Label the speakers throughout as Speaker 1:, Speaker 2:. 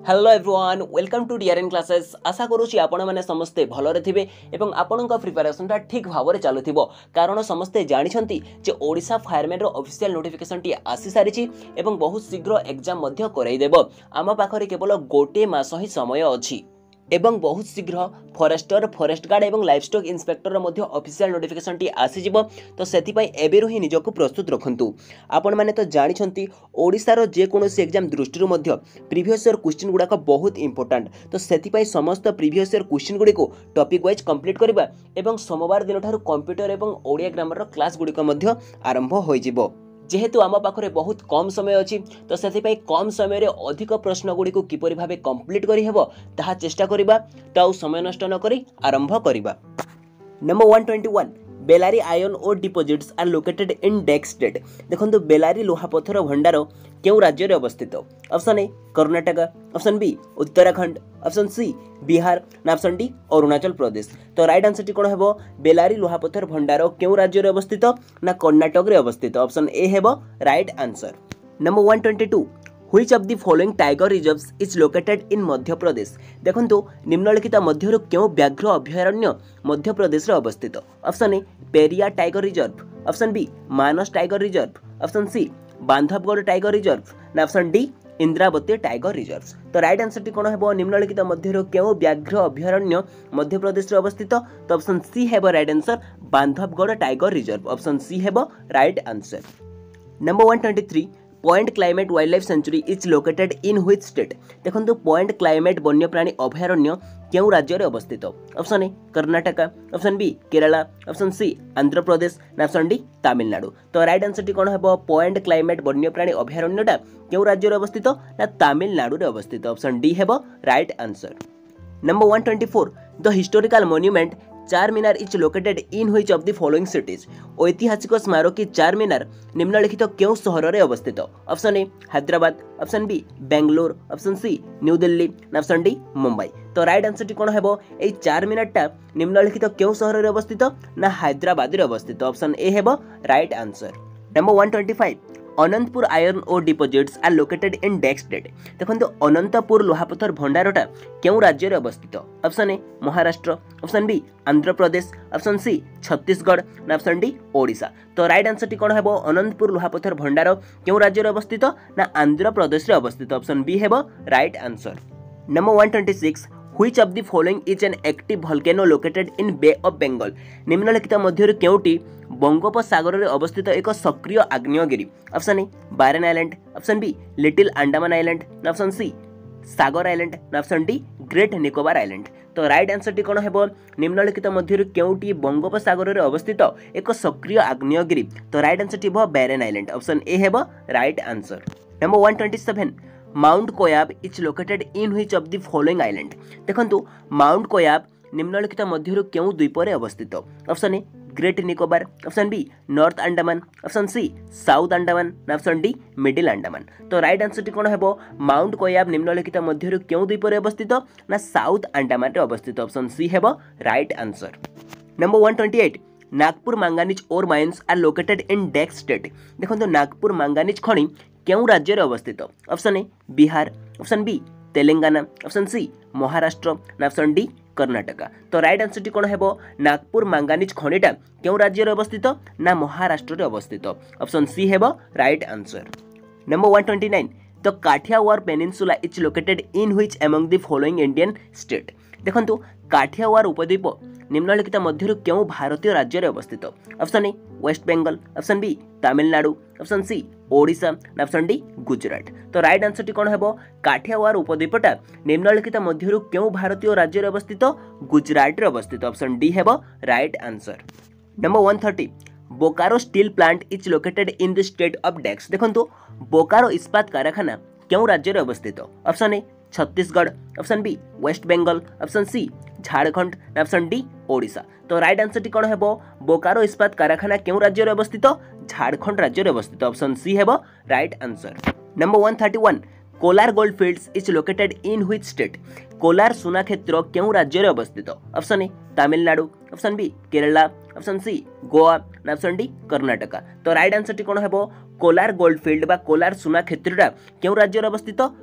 Speaker 1: Hello everyone welcome to DRN classes. आशा करुँच आपण मैंने समस्ते भलरे थिबे एवं आपणक प्रिपरेशनटा ठीक भाव चलुथिबो कारण समस्ते जानिछंती जे ओडिशा फायरमैन रो ऑफिशियल नोटिफिकेशन टी आसी सारिछि एवं बहुत शीघ्र एग्जाम मध्य कराई देबो। आम पाखरे केवल गोटे मास ही समय अछि एवं बहुत शीघ्र फॉरेस्टर फॉरेस्ट गार्ड एवं लाइवस्टॉक इंस्पेक्टर मध्य ऑफिशियल नोटिफिकेशन टी आसीजिवो। तो सेतिपई एबेरु ही निजको प्रस्तुत रखंतु। आपण माने तो जानिछंती ओडिसा जे कोनोसी एग्जाम दृष्टि मध्य प्रीवियस ईयर क्वेश्चन गुडाक बहुत इंपोर्टेंट। तो सेतिपई समस्त प्रीवियस ईयर क्वेश्चन गुडी को टॉपिक वाइज कंप्लीट करबा एवं सोमवार दिन ठारू कंप्यूटर एवं ओडिया ग्रामर रो क्लास गुडी को मध्य आरंभ होई जिवो। जेहेतु आम पाखरे बहुत कम समय अच्छी तो से कम समय रे अधिक प्रश्न गुड़ी को किपरि भाबे कंप्लीट करि हेबो ताहा चेष्टा करिबा। तो आउ समय नष्ट न करी आरंभ करिबा। Number 121 Bellary iron ore deposits are located in dash state. देखंतु बेलारी लोहापथर भंडार केउ राज्य रे अवस्थित? Option A Karnataka, option B Uttarakhand, option C Bihar ना ऑप्शन डी अरुणाचल प्रदेश। तो राइट आंसर टी कोन हेबो? बेलारी लोहापथर भंडार केउ राज्य रे अवस्थित ना कर्नाटक रे अवस्थित? ऑप्शन ए हेबो right answer. Number 122 Which of the following tiger reserves is located in Madhya Pradesh? देखंतु निम्नलिखित मध्यरु केउ व्याघ्र अभयारण्य मध्य प्रदेश रे अवस्थित? Option A Periyar tiger reserve, option B Manas tiger reserve, option C Bandhavgarh tiger reserve ना option D Indravati tiger reserve. तो राइट आंसर टी कोन हेबो? निम्नलिखित मध्यरु केउ व्याघ्र अभयारण्य मध्य प्रदेश रे अवस्थित? तो ऑप्शन सी हेबो right answer Bandhavgarh tiger reserve. Option C हेबो right answer. Number 123 point climate wildlife sanctuary is located in which state? देखंतु पॉइंट क्लाइमेट वन्यप्राणी अभयारण्य केउ राज्य रे अवस्थित? Option A Karnataka, option B Kerala, option C Andhra Pradesh ना ऑप्शन डी तमिलनाडु। तो राइट आंसर टी कोन हेबो? पॉइंट क्लाइमेट वन्यप्राणी अभयारण्यटा केउ राज्य रे अवस्थित ना तमिलनाडु रे अवस्थित? ऑप्शन डी हेबो right answer. Number 124 the historical monument Charminar is located in which of the following cities? ऐतिहासिक स्मारकी चारमीनार निम्नलिखित केउ शहर रे अवस्थित? Option A Hyderabad, option B Bangalore, option C New Delhi ना ऑप्शन डी मुंबई। तो राइट आंसर टी कोन हेबो? ए चारमीनारटा निम्नलिखित केउ शहर रे अवस्थित ना हैदराबाद रे अवस्थित? ऑप्शन ए हेबो right answer. Number 125 Anantapur iron ore deposits are located in dash state. देखंतु अनंतपुर लोहापथर भंडारटा केउ राज्य रे अवस्थित? Option A Maharashtra, option B Andhra Pradesh, option C Chhattisgarh ना ऑप्शन डी ओडिशा। तो राइट आंसर टी कोन हेबो? अनंतपुर लोहापथर भंडार केउ राज्य रे अवस्थित ना आंध्र प्रदेश रे अवस्थित? ऑप्शन बी हेबो right answer. Number 126 Which of the following is an active volcano located in Bay of Bengal? निम्नलिखित मध्यरु केउटी बंगोपसागर रे अवस्थित एक सक्रिय आग्नेयगिरी? Option A Barren Island, option B Little Andaman Island ना ऑप्शन सी सागर आइलैंड ना option D Great Nicobar Island. तो right answer टी कोन हेबो? निम्नलिखित मध्यरु केउटी बंगोपसागर रे अवस्थित एक सक्रिय आग्नेयगिरी? तो राइट आंसर टी हेबो बारन आइलैंड। ऑप्शन ए हेबो right answer. Number 127 Mount Koyab is located in which of the following island? देखंतु माउंट कोयाब निम्नलिखित मध्यरु केउ द्वीप रे अवस्थित? Option A Great Nicobar, option B North Andaman, option C South Andaman ना ऑप्शन डी मिडिल अंडमान। तो राइट आंसर टी कोन हेबो? माउंट कोयाब निम्नलिखित मध्यरु केउ द्वीप रे अवस्थित ना साउथ अंडमान रे अवस्थित? ऑप्शन सी हेबो right answer. Number 128 Nagpur manganese ore mines are located in dash state. देखंतु नागपुर मैंगानीज खଣି केउ राज्य रे अवस्थित? Option A Bihar, option B Telangana, option C Maharashtra ना ऑप्शन डी कर्नाटक। तो राइट आंसर टी कोन हेबो? नागपुर मैंगानीज खणिटा केउ राज्य रे अवस्थित ना महाराष्ट्र रे अवस्थित? ऑप्शन सी हेबो right answer. Number 129 the Kathiawar peninsula is located in which among the following Indian state? देखंतु काठियावाड़ उपद्वीप निम्नलिखित मध्यरु केउ भारतीय राज्य रे अवस्थित? Option A West Bengal, option B Tamil Nadu, option C Odisha ना ऑप्शन डी गुजरात। तो राइट आंसर टी कोन हेबो? काठियावाड़ उपद्वीपटा निम्नलिखित मध्यरु केउ भारतीय राज्य रे अवस्थित? गुजरात रे अवस्थित? ऑप्शन डी हेबो right answer. Number 130 Bokaro steel plant is located in the state of dash. देखंतु बोकारो इस्पात कारखाना केउ राज्य रे अवस्थित? Option A Chhattisgarh, option B West Bengal, option C Jharkhand ना ऑप्शन डी ओडिशा। तो राइट आंसर टी कोन हेबो? बोकारो इस्पात कारखाना केउ राज्य रे अवस्थित? झारखंड राज्य रे अवस्थित? ऑप्शन सी हेबो right answer. Number 131 Kolar gold fields is located in which state? Kolar सुना क्षेत्र केउ राज्य रे अवस्थित? Option A Tamil Nadu, option B Kerala, option C Goa ना ऑप्शन डी कर्नाटक। तो राइट आंसर टी कोन हेबो? कोलार गोल्ड फील्ड बा कोलार सुना क्षेत्रटा केउ राज्य रे अवस्थित?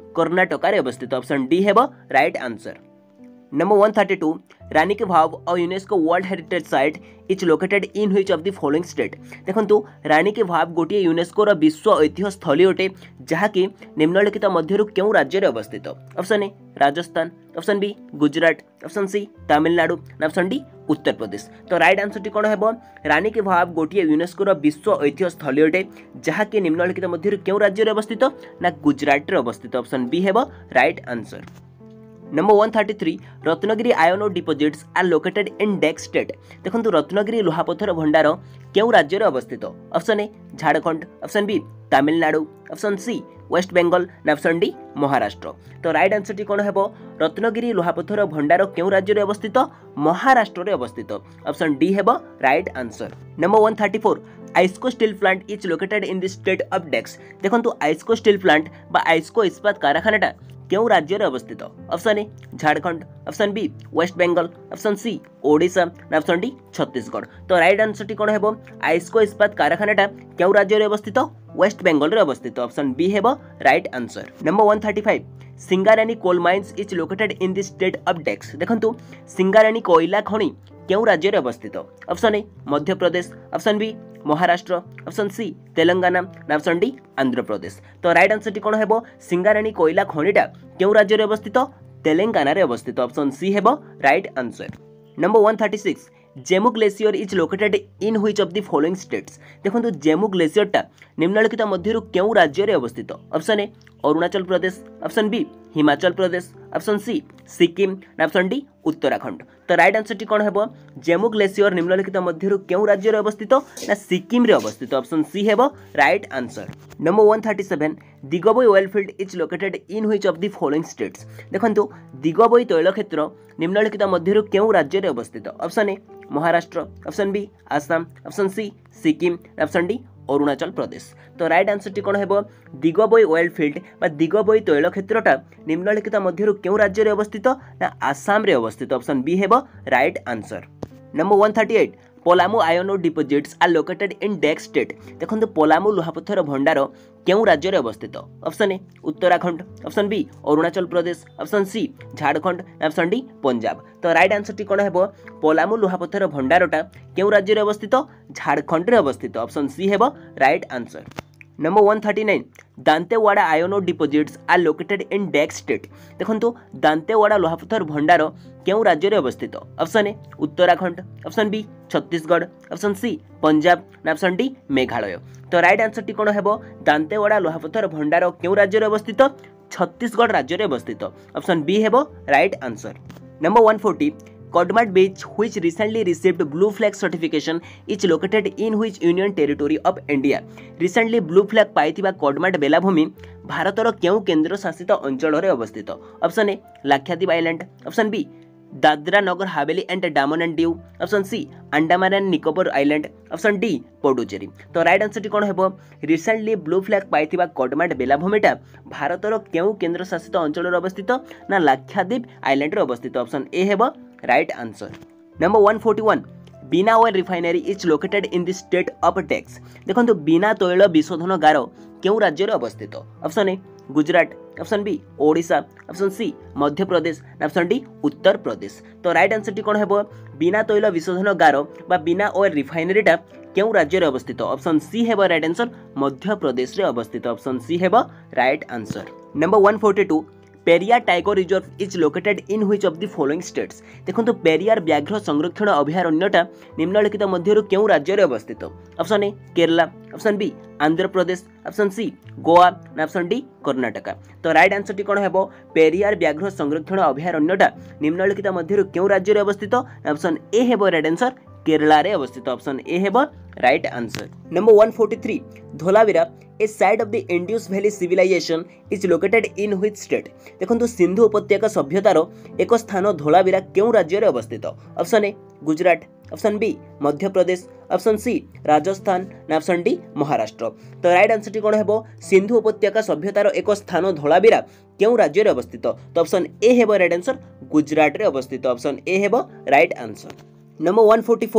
Speaker 1: कर्णाटक अवस्थित ऑप्शन डी हेब right answer. Number 132 Rani ki Vav और UNESCO world heritage site is located in which of the following state. देखंतु रानी की भाव गोटे यूनेस्को रो विश्व ऐतिह्य स्थली अटे जहाँकि निम्नलिखित मध्यरु केउ राज्य रे अवस्थित। Option A Rajasthan, option B Gujarat, option C Tamil Nadu, option D Uttar Pradesh. तो राइट आंसर टी कोन हेबो रानी की भाव गोटे यूनेस्को रो विश्व ऐतिह्य स्थली अटे जहाँकि निम्नलिखित मध्यरु केउ राज्य रे अवस्थित ना गुजरात रे अवस्थित। ऑप्शन बी हेबो right answer. Number 133 Ratnagiri iron deposits are located in dash state. देखंतु रत्नगिरी लुहापथर भंडार केउ राज्य रे अवस्थित। Option A Jharkhand, option B Tamil Nadu, option C West Bengal, option D Maharashtra. तो राइट आंसर टी कोन हेबो रत्नगिरी लुहापथर भंडार केउ राज्य रे अवस्थित महाराष्ट्र रे अवस्थित। ऑप्शन डी हेबो right answer. Number 134 IISCO steel plant is located in the state of dash. देखंतु आइस्को स्टील प्लांट बा आइस्को इस्पात कारखानाटा केउ राज्य रे अवस्थित। Option A Jharkhand, option B West Bengal, option C Odisha, option D Chhattisgarh. तो राइट आंसर टी कोन हेबो आइस्को इस्पात कारखानाटा केउ राज्य रे अवस्थित वेस्ट बेंगल रे अवस्थित। ऑप्शन बी हेबो right answer. Number 135 Singareni coal mines is located in the state of dash. देखंतु सिंगारानी कोयला खଣି केउ राज्य रे अवस्थित। Option A Madhya Pradesh, option B Maharashtra, option C Telangana, option D Andhra Pradesh. तो राइट आंसर टी कोन हेबो सिंगारानी कोयला खणीटा केउ राज्य रे अवस्थित तेलंगाना रे अवस्थित। ऑप्शन सी हेबो right answer. Number 136 Zemu glacier is located in which of the following states. देखंतु जेमू ग्लेशियरटा निम्नलिखित मध्यरु केउ राज्य रे अवस्थित। Option A Arunachal Pradesh, option B Himachal Pradesh, option C Sikkim, option D Uttarakhand. तो राइट आंसर टी कोन हेबो जेमू ग्लेशियर निम्नलिखित मध्यरु केउ राज्य रे अवस्थित ना सिक्किम रे अवस्थित। ऑप्शन सी हेबो right answer. Number 137 Digboi oil field is located in which of the following states. देखंतु दिगबोई तैल क्षेत्र निम्नलिखित मध्यरु केउ राज्य रे अवस्थित। Option A Maharashtra, option B Assam, option C Sikkim, option D Arunachal Pradesh. तो राइट आंसर टी कोन हेबो दिगबोई ऑयल फील्ड बा दिगबोई तैल क्षेत्रटा निम्नलिखित मध्यरु केउ राज्य रे अवस्थित ना आसाम रे अवस्थित। ऑप्शन बी हेबो right answer. Number 138 Palamu iron deposits are located in dash state. देखंतु पोलामु लुहापथर भंडार केउ राज्य रे अवस्थित। Option A Uttarakhand, option B Arunachal Pradesh, option C Jharkhand, option D Punjab. तो राइट आंसर टी कोन हेबो पोलामु लुहापथर भंडारटा केउ राज्य रे अवस्थित झारखंड रे अवस्थित। ऑप्शन सी हेबो right answer. Number 139 Dantewada iron deposits are located in dash state. देखंतु दांतेवाड़ा लुहापथर भंडार केउ राज्य रे अवस्थित। Option A Uttarakhand, option B Chhattisgarh, option C Punjab, option D Meghalaya. तो राइट आंसर टी कोन हेबो दांतेवाड़ा लुहापथर भंडार केउ राज्य रे अवस्थित छत्तीसगढ़ राज्य रे अवस्थित। ऑप्शन बी हेबो right answer. Number 140 Kodmat Beach, which recently received Blue Flag certification, is located in which Union Territory of India? Recently Blue Flag पाइथिबा कोडमाट बेलाभूमि भारतर केउ केंद्र शासित अंचल रे अवस्थित? Option A Lakshadweep island, option B Dadra Nagar Haveli and Daman and Diu, option C Andaman and Nicobar island, option D Puducherry. तो राइट आंसर टी कोन हेबो रिसेंटली ब्लू फ्लैग पाइथिबा कोडमाट बेलाभूमिटा भारतर केउ केंद्र शासित अंचल रे अवस्थित ना लाक्षाद्वीप आइलैंड रे अवस्थित? ऑप्शन ए हेबो right answer. Number 141 Bina oil refinery is located in the state of dash. देखो बीना तैल विशोधन गार केउ राज्य रे अवस्थित? Option A Gujarat, option B Odisha, option C Madhya Pradesh, option D Uttar Pradesh. तो राइट आंसर टी कोन हेबो बीना तैल विशोधन गार बा बीना ऑयल रिफाइनरीटा केउ राज्य रे अवस्थित? ऑप्शन सी हेबो राइट आंसर मध्य प्रदेश रे अवस्थित। ऑप्शन सी हेबो right answer. Number 142 Periyar tiger reserve is located in which of the following states? देखो पेरियार व्याघ्र संरक्षण अभयारण्यटा निम्नलिखित मध्यरु केउ राज्य रे अवस्थित? Option A Kerala, option B Andhra Pradesh, option C Goa, option D Karnataka. तो राइट आंसर टी कोन हेबो पेरियार व्याघ्र संरक्षण अभयारण्यटा निम्नलिखित मध्यरु केउ राज्य रे अवस्थित? ऑप्शन ए हेबो राइट आंसर केरला रे अवस्थित। ऑप्शन ए हेबो right answer. Number 143 Dholavira a site of the Indus valley civilisation is located in which state? देखो सिंधु उपत्यका सभ्यतार एक स्थान धोलावीरा केउ राज्य रे अवस्थित? Option A Gujarat, option B Madhya Pradesh, option C Rajasthan, option D Maharashtra. तो राइट आंसर टी कोन हेबो सिंधु उपत्यका सभ्यतार एक स्थान धोलावीरा केउ राज्य रे अवस्थित? तो ऑप्शन ए हेबो राइट आंसर गुजरात रे अवस्थित। ऑप्शन ए हेबो right answer. Number 144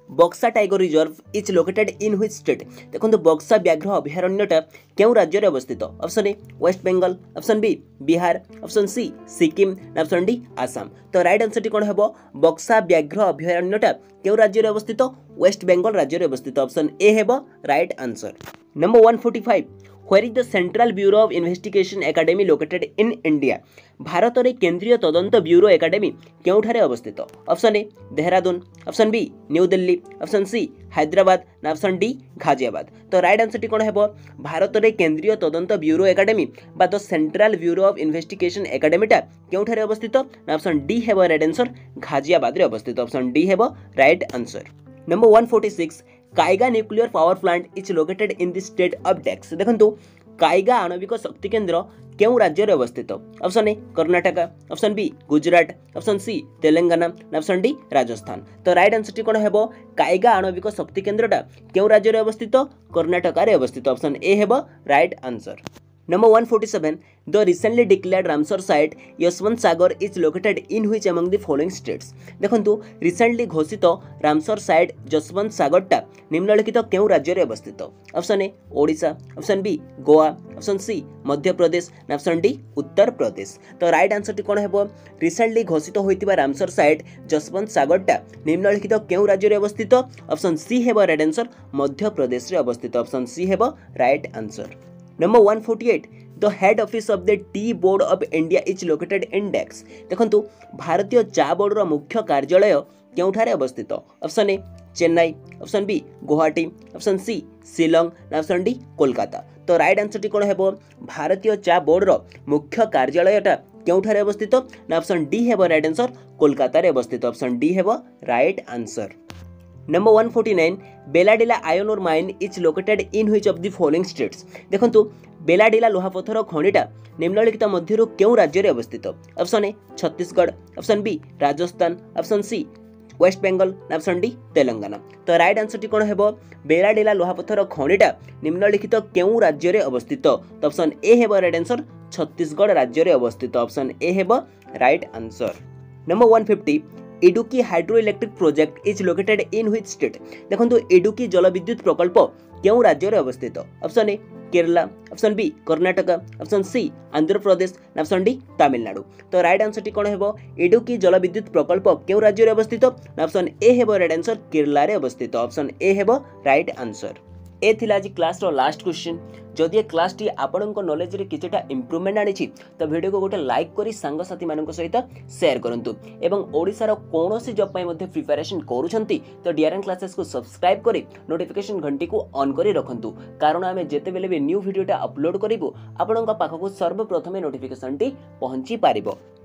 Speaker 1: Buxa tiger reserve is located in which state देखो बक्सा व्याघ्र अभयारण्यटा क्यों राज्य में अवस्थित option A West Bengal option B Bihar option C Sikkim option D Assam तो राइट आंसर टी कौन है बक्सा व्याघ्र अभयारण्यटा क्यों राज्य में अवस्थित वेस्ट बेंगल राज्य में अवस्थित ऑप्शन ए है right answer number 145 Where is the Central Bureau of Investigation Academy located in India? Bharat रे केंद्रीय तदंत ब्यूरो एकाडेमी केउठारे अवस्थित option A Dehradun option B New Delhi option C Hyderabad ना ऑप्शन डी गाजियाबाद तो राइट आंसर टी कोन हेबो भारत रे केंद्रीय तदंत ब्यूरो एकाडेमी बा the central bureau of investigation एकाडेमीटा केउठारे अवस्थित ना ऑप्शन डी हेबो राइट आंसर गाजियाबाद रे अवस्थित ऑप्शन डी हेबो right answer number 146 Kaiga nuclear power plant is located in the state of dash देखंतु काइगा आणविक शक्ति केंद्र केउ राज्य रे अवस्थित option A Karnataka option B Gujarat option C Telangana option D Rajasthan तो राइट आंसर टी कोन हेबो काइगा आणविक शक्ति केंद्रटा केउ राज्य रे अवस्थित कर्नाटक रे अवस्थित ऑप्शन ए हेबो right answer number 147 the recently declared Ramsar site Yashwant Sagar is located in which among the following states देखंतु रिसेंटली घोषित रामसर साइट यशवंत सागरटा निम्नलिखित केउ राज्य रे अवस्थित option A Odisha option B Goa option C Madhya Pradesh option D Uttar Pradesh तो राइट आंसर टी कोन हेबो रिसेंटली घोषित होइतिबा रामसर साइट यशवंत सागरटा निम्नलिखित केउ राज्य रे अवस्थित ऑप्शन सी हेबो राइट आंसर मध्य प्रदेश रे अवस्थित ऑप्शन सी हेबो right answer number 148 the head office of the tea board of India is located in dash देखंतु भारतीय चा बोर्ड रो मुख्य कार्यालय केउठारे अवस्थित option A Chennai option B Guwahati option C Shillong option D Kolkata तो राइट आंसर टी कोन हेबो भारतीय चा बोर्ड रो मुख्य कार्यालयटा केउठारे अवस्थित ना ऑप्शन डी हेबो राइट आंसर कोलकाता रे अवस्थित ऑप्शन डी हेबो right answer number 149 Bailadila iron ore mine is located in which of the following states देखंतु बेलाडिला लोहापथर खनिटा निम्नलिखित मध्यरु केउ राज्य रे अवस्थित option A Chhattisgarh option B Rajasthan option C West Bengal option D Telangana तो राइट आंसर टी कोन हेबो बेलाडिला लोहापथर खनिटा निम्नलिखित केउ राज्य रे अवस्थित तो ऑप्शन ए हेबो राइट आंसर छत्तीसगढ़ राज्य रे अवस्थित ऑप्शन ए हेबो right answer number 150 Idukki hydro electric project is located in which state देखंतु इडुकी जलविद्युत प्रकल्प केउ राज्य रे अवस्थित option A Kerala option B Karnataka option C Andhra Pradesh option D Tamil Nadu तो राइट आंसर टी कोन हेबो इडुकी जलविद्युत प्रकल्प केउ राज्य रे अवस्थित ऑप्शन ए हेबो राइट आंसर केरला रे अवस्थित ऑप्शन ए हेबो राइट आंसर ए थिला आज क्लास रो लास्ट क्वेश्चन जदि ये क्लास टी आपनको नॉलेज रे किछटा इंप्रूवमेंट आनी छी तो वीडियो को गोटे लाइक करी सांग साथी मानक सहित शेयर करंतु एवं ओडिसा रो कोनोसी जॉब पय मध्ये प्रिपरेशन करूछंती तो डीआरएन क्लासेस को सब्सक्राइब करी नोटिफिकेशन घंटी को ऑन करी रखंतु कारण आमे जेते बेले भी न्यू वीडियोटा अपलोड करिवो आपनका पाखको सर्वप्रथमे नोटिफिकेशन टी पहुंची पारिबो।